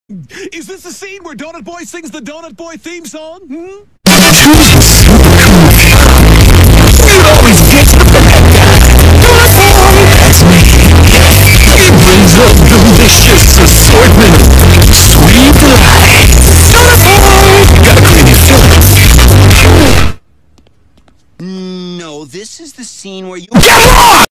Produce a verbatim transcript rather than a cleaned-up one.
Is this the scene where Donut Boy sings the Donut Boy theme song? Hmm? You always get the bad guy. That's me. He brings a delicious assortment of sweet delight. Gotta clean your filth. No, this is the scene where you- Get lost!